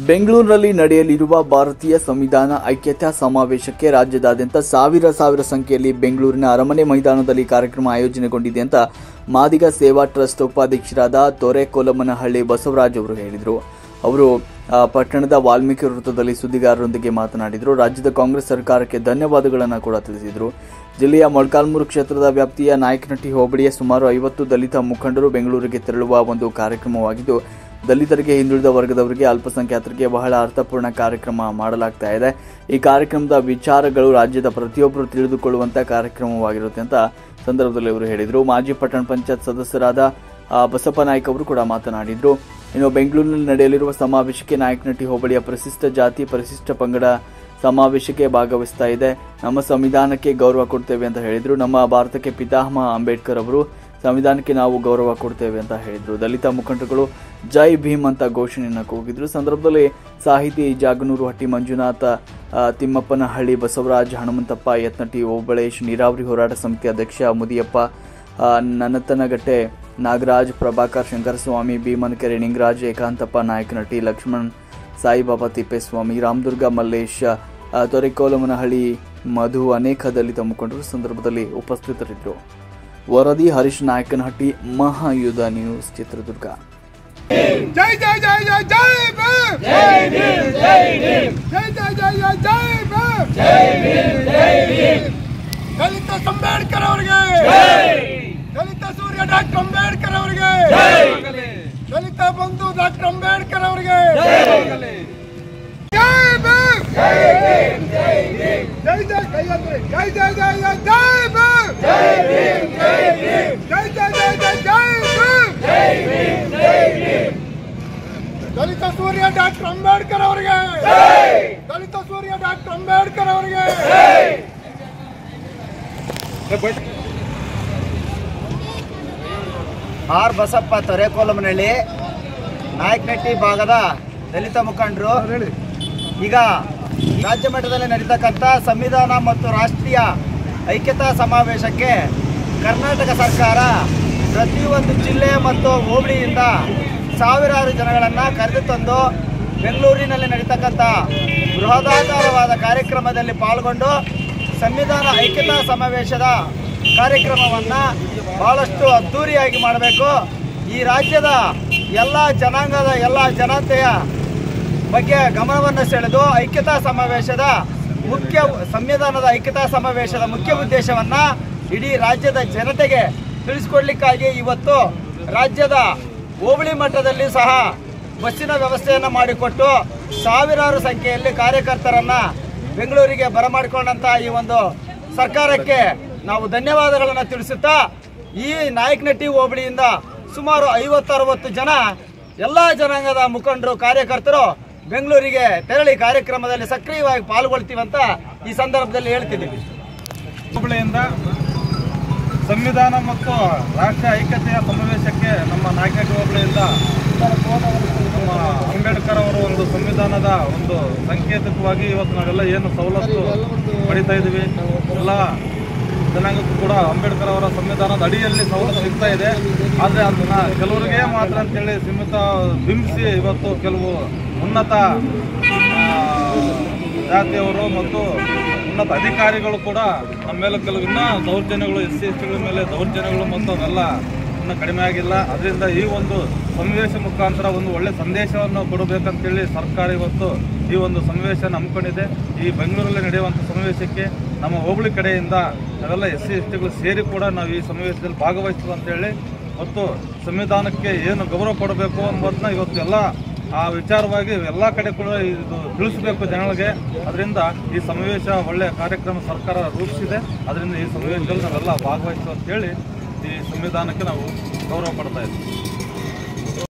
ಬೆಂಗಳೂರಿನಲ್ಲಿ ನಡೆಯಲಿರುವ ಭಾರತೀಯ ಸಂವಿಧಾನ ಐಕ್ಯತಾ ಸಮಾವೇಶಕ್ಕೆ ರಾಜ್ಯದಾದ್ಯಂತ ಸಾವಿರ ಸಂಖ್ಯೆಯಲ್ಲಿ ಬೆಂಗಳೂರಿನ ಅರಮನೆ ಮೈದಾನದಲ್ಲಿ ಕಾರ್ಯಕ್ರಮ ಆಯೋಜನೆಗೊಂಡಿದೆ ಅಂತ ಮಾದಿಗ ಸೇವಾ ಟ್ರಸ್ಟ್ ಉಪಾಧ್ಯಕ್ಷರಾದ ತೊರೆಕೋಲಮನಹಳ್ಳಿ ಬಸವರಾಜ್ ಅವರು ಹೇಳಿದರು. ಅವರು ಪಟ್ಟಣದ ವಾಲ್ಮೀಕಿ ವೃತ್ತದಲ್ಲಿ ಸುದ್ದಿಗಾರರೊಂದಿಗೆ ಮಾತನಾಡಿದರು. ರಾಜ್ಯದ ಕಾಂಗ್ರೆಸ್ ಸರ್ಕಾರಕ್ಕೆ ಧನ್ಯವಾದಗಳನ್ನು ಕೂಡ ತಿಳಿಸಿದರು. ಜಿಲ್ಲೆಯ ಮೊಳಕಾಲ್ಮೂರು ಕ್ಷೇತ್ರದ ವ್ಯಾಪ್ತಿಯ ನಾಯಕನಹಟ್ಟಿ ಹೋಬಳಿಯ ಸುಮಾರು 50 ದಲಿತ ಮುಖಂಡರು ಬೆಂಗಳೂರಿಗೆ ತೆರಳುವ ಒಂದು ಕಾರ್ಯಕ್ರಮವಾಗಿದ್ದು, ದಲಿತರಿಗೆ, ಹಿಂದುಳಿದ ವರ್ಗದವರಿಗೆ, ಅಲ್ಪಸಂಖ್ಯಾತರಿಗೆ ಬಹಳ ಅರ್ಥಪೂರ್ಣ ಕಾರ್ಯಕ್ರಮ ಮಾಡಲಾಗ್ತಾ ಇದೆ. ಈ ಕಾರ್ಯಕ್ರಮದ ವಿಚಾರಗಳು ರಾಜ್ಯದ ಪ್ರತಿಯೊಬ್ಬರು ತಿಳಿದುಕೊಳ್ಳುವಂತ ಕಾರ್ಯಕ್ರಮವಾಗಿರುತ್ತೆ ಅಂತ ಸಂದರ್ಭದಲ್ಲಿ ಅವರು ಹೇಳಿದರು. ಮಾಜಿ ಪಟ್ಟಣ ಪಂಚಾಯತ್ ಸದಸ್ಯರಾದ ಬಸಪ್ಪ ನಾಯ್ಕ ಅವರು ಕೂಡ ಮಾತನಾಡಿದರು. ಇನ್ನು ಬೆಂಗಳೂರಿನಲ್ಲಿ ನಡೆಯಲಿರುವ ಸಮಾವೇಶಕ್ಕೆ ನಾಯಕನಹಟ್ಟಿ ಹೋಬಳಿಯ ಪರಿಶಿಷ್ಟ ಜಾತಿ, ಪರಿಶಿಷ್ಟ ಪಂಗಡ ಸಮಾವೇಶಕ್ಕೆ ಭಾಗವಹಿಸ್ತಾ ಇದೆ. ನಮ್ಮ ಸಂವಿಧಾನಕ್ಕೆ ಗೌರವ ಕೊಡ್ತೇವೆ ಅಂತ ಹೇಳಿದರು. ನಮ್ಮ ಭಾರತಕ್ಕೆ ಪಿತಾಮಹ ಅಂಬೇಡ್ಕರ್ ಅವರು, ಸಂವಿಧಾನಕ್ಕೆ ನಾವು ಗೌರವ ಕೊಡ್ತೇವೆ ಅಂತ ಹೇಳಿದರು. ದಲಿತ ಮುಖಂಡರುಗಳು ಜೈ ಭೀಮ್ ಅಂತ ಘೋಷಣೆಯನ್ನು ಕೂಗಿದ್ರು. ಸಂದರ್ಭದಲ್ಲಿ ಸಾಹಿತಿ ಜಾಗನೂರು ಹಟ್ಟಿ ಮಂಜುನಾಥ, ತಿಮ್ಮಪ್ಪನಹಳ್ಳಿ ಬಸವರಾಜ್, ಹನುಮಂತಪ್ಪ ಯತ್ನಟ್ಟಿ, ಓಬಳೇಶ್, ನೀರಾವರಿ ಹೋರಾಟ ಸಮಿತಿ ಅಧ್ಯಕ್ಷ ಮುದಿಯಪ್ಪ, ನನತನಗಟ್ಟೆ ನಾಗರಾಜ್, ಪ್ರಭಾಕರ್, ಶಂಕರಸ್ವಾಮಿ, ಭೀಮನಕೆರೆ ನಿಂಗರಾಜ್, ಏಕಾಂತಪ್ಪ ನಾಯಕನಹಟ್ಟಿ, ಲಕ್ಷ್ಮಣ್, ಸಾಯಿಬಾಬಾ ತಿಪ್ಪೇಸ್ವಾಮಿ, ರಾಮದುರ್ಗ ಮಲ್ಲೇಶ್, ತೊರೆಕೋಲಮನಹಳ್ಳಿ ಮಧು, ಅನೇಕ ದಲಿತ ಮುಖಂಡರು ಸಂದರ್ಭದಲ್ಲಿ ಉಪಸ್ಥಿತರಿದ್ದರು. ವರದಿ ಹರೀಶ್ ನಾಯಕನಹಟ್ಟಿ, ಮಹಾಯುಧ ನ್ಯೂಸ್, ಚಿತ್ರದುರ್ಗ. ಜೈ ಜೈ ಜೈ ಜೈ ಜೈ ಭೀಮ್, ಜೈ ಭೀಮ್, ಜೈ ಭೀಮ್, ಜೈ ಜೈ ಜೈ ಜೈ ಜೈ ಭೀಮ್, ಜೈ ಭೀಮ್, ಜೈ ಭೀಮ್. ದಲಿತ ಅಂಬೇಡ್ಕರ್ ಅವರಿಗೆ ಜೈ, ದಲಿತ ಸೂರ್ಯ ಡಾಕ್ಟರ್ ಅಂಬೇಡ್ಕರ್ ಅವರಿಗೆ ಜೈ, ದಲಿತ ಬಂಧು ಡಾಕ್ಟರ್ ಅಂಬೇಡ್ಕರ್ ಅವರಿಗೆ ಜೈ, ಜೈ ಭೀಮ್, ಜೈ ಭೀಮ್, ಜೈ ಭೀಮ್, ಜೈ ಜೈ ಕೈಯಂದ್ರೆ ಜೈ ಜೈ ಜೈ ಜೈ ಜೈ ಭೀಮ್, ಜೈ ಭೀಮ್, ಜೈ ಭೀಮ್, ಜೈ ಜೈ ಜೈ ಜೈ ಜೈ ಭೀಮ್, ಜೈ ಭೀಮ್, ಜೈ ಭೀಮ್. ದಲಿತ ಸೂರ್ಯ ಡಾಕ್ಟರ್ ಅಂಬೇಡ್ಕರ್ ಅವರಿಗೆ ಜೈ, ದಲಿತ ಸೂರ್ಯ ಡಾಕ್ಟರ್ ಅಂಬೇಡ್ಕರ್ ಅವರಿಗೆ ಜೈ. ಆರ್ ಬಸಪ್ಪ, ತೊರೆಕೋಲಮನಹಳ್ಳಿ, ನಾಯಕನಹಟ್ಟಿ ಭಾಗದ ದಲಿತ ಮುಖಂಡರು. ಈಗ ರಾಜ್ಯ ಮಟ್ಟದಲ್ಲಿ ನಡೀತಕ್ಕಂಥ ಸಂವಿಧಾನ ಮತ್ತು ರಾಷ್ಟ್ರೀಯ ಐಕ್ಯತಾ ಸಮಾವೇಶಕ್ಕೆ ಕರ್ನಾಟಕ ಸರ್ಕಾರ ಪ್ರತಿಯೊಂದು ಜಿಲ್ಲೆ ಮತ್ತು ಹೋಬಳಿಯಿಂದ ಸಾವಿರಾರು ಜನಗಳನ್ನು ಕರೆದು ತಂದು ಬೆಂಗಳೂರಿನಲ್ಲಿ ನಡೀತಕ್ಕಂಥ ಬೃಹದಾಕಾರವಾದ ಕಾರ್ಯಕ್ರಮದಲ್ಲಿ ಪಾಲ್ಗೊಂಡು ಸಂವಿಧಾನ ಐಕ್ಯತಾ ಸಮಾವೇಶದ ಕಾರ್ಯಕ್ರಮವನ್ನು ಬಹಳಷ್ಟು ಅದ್ಧೂರಿಯಾಗಿ ಮಾಡಬೇಕು. ಈ ರಾಜ್ಯದ ಎಲ್ಲ ಜನಾಂಗದ, ಎಲ್ಲ ಜನತೆಯ ಬಗ್ಗೆ ಗಮನವನ್ನು ಸೆಳೆದು ಐಕ್ಯತಾ ಸಮಾವೇಶದ ಸಂವಿಧಾನದ ಐಕ್ಯತಾ ಸಮಾವೇಶದ ಮುಖ್ಯ ಉದ್ದೇಶವನ್ನು ಇಡೀ ರಾಜ್ಯದ ಜನತೆಗೆ ತಿಳಿಸಿಕೊಡ್ಲಿಕ್ಕಾಗಿ ಇವತ್ತು ರಾಜ್ಯದ ಹೋಬಳಿ ಮಟ್ಟದಲ್ಲಿ ಸಹ ಬಸ್ಸಿನ ವ್ಯವಸ್ಥೆಯನ್ನು ಮಾಡಿಕೊಟ್ಟು ಸಾವಿರಾರು ಸಂಖ್ಯೆಯಲ್ಲಿ ಕಾರ್ಯಕರ್ತರನ್ನು ಬೆಂಗಳೂರಿಗೆ ಬರಮಾಡಿಕೊಂಡಂಥ ಈ ಒಂದು ಸರ್ಕಾರಕ್ಕೆ ನಾವು ಧನ್ಯವಾದಗಳನ್ನು ತಿಳಿಸುತ್ತಾ, ಈ ನಾಯಕನಹಟ್ಟಿ ಹೋಬಳಿಯಿಂದ ಸುಮಾರು 50-60 ಜನ ಎಲ್ಲ ಜನಾಂಗದ ಮುಖಂಡರು, ಕಾರ್ಯಕರ್ತರು ಬೆಂಗಳೂರಿಗೆ ತೆರಳಿ ಕಾರ್ಯಕ್ರಮದಲ್ಲಿ ಸಕ್ರಿಯವಾಗಿ ಪಾಲ್ಗೊಳ್ತೀವಂತ ಈ ಸಂದರ್ಭದಲ್ಲಿ ಹೇಳ್ತಿದ್ದೀವಿ. ಹುಬ್ಬಳ್ಳಿಯಿಂದ ಸಂವಿಧಾನ ಮತ್ತು ರಾಷ್ಟ್ರೀಯ ಐಕ್ಯತೆಯ ಸಮಾವೇಶಕ್ಕೆ ನಮ್ಮ ನಾಯಕನಹಟ್ಟಿ ಹೋಬಳಿಯಿಂದ ನಮ್ಮ ಅಂಬೇಡ್ಕರ್ ಅವರ ಒಂದು ಸಂವಿಧಾನದ ಒಂದು ಸಂಕೇತಕವಾಗಿ ಇವತ್ತು ನಾವೆಲ್ಲ ಏನು ಸವಲತ್ತು ಪಡಿತಾ ಇದ್ದೀವಿ, ಎಲ್ಲ ಜನಾಂಗಕ್ಕೂ ಕೂಡ ಅಂಬೇಡ್ಕರ್ ಅವರ ಸಂವಿಧಾನದ ಅಡಿಯಲ್ಲಿ ಸವಲತ್ತು ಸಿಗ್ತಾ ಇದೆ. ಆದರೆ ಅದನ್ನ ಕೆಲವರಿಗೆ ಮಾತ್ರ ಅಂತೇಳಿ ಸೀಮಿತ ಬಿಂಬಿಸಿ ಇವತ್ತು ಕೆಲವು ಉನ್ನತ ಜಾತಿಯವರು ಮತ್ತು ಉನ್ನತ ಅಧಿಕಾರಿಗಳು ಕೂಡ ನಮ್ಮ ಮೇಲೆ ಕೆಲವು ಇನ್ನೂ ದೌರ್ಜನ್ಯಗಳು, SC STಗಳ ಮೇಲೆ ದೌರ್ಜನ್ಯಗಳು ಮತ್ತು ಅವೆಲ್ಲ ಇನ್ನೂ ಕಡಿಮೆ ಆಗಿಲ್ಲ. ಅದರಿಂದ ಈ ಒಂದು ಸಮಾವೇಶ ಮುಖಾಂತರ ಒಂದು ಒಳ್ಳೆ ಸಂದೇಶವನ್ನು ಕೊಡಬೇಕಂತೇಳಿ ಸರ್ಕಾರ ಇವತ್ತು ಈ ಒಂದು ಸಮಾವೇಶನ ಹಮ್ಮಿಕೊಂಡಿದೆ. ಈ ಬೆಂಗಳೂರಲ್ಲಿ ನಡೆಯುವಂಥ ಸಮಾವೇಶಕ್ಕೆ ನಮ್ಮ ಹೋಬಳಿ ಕಡೆಯಿಂದ ನಾವೆಲ್ಲ SC STಗಳು ಸೇರಿ ಕೂಡ ನಾವು ಈ ಸಮಾವೇಶದಲ್ಲಿ ಭಾಗವಹಿಸ್ತೀವಿ ಅಂತೇಳಿ ಮತ್ತು ಸಂವಿಧಾನಕ್ಕೆ ಏನು ಗೌರವ ಕೊಡಬೇಕು ಅನ್ನೋದನ್ನ ಇವತ್ತು ಎಲ್ಲ ಆ ವಿಚಾರವಾಗಿ ಎಲ್ಲ ಕಡೆ ಕೂಡ ಇದು ತಿಳಿಸಬೇಕು ಜನಗಳಿಗೆ. ಅದರಿಂದ ಈ ಸಮಾವೇಶ ಒಳ್ಳೆಯ ಕಾರ್ಯಕ್ರಮ ಸರ್ಕಾರ ರೂಪಿಸಿದೆ. ಅದರಿಂದ ಈ ಸಮಾವೇಶದಲ್ಲಿ ನಾವೆಲ್ಲ ಭಾಗವಹಿಸ್ತೀವಿ ಅಂತೇಳಿ ಈ ಸಂವಿಧಾನಕ್ಕೆ ನಾವು ಗೌರವ ಕೊಡ್ತಾ ಇದ್ದೀವಿ.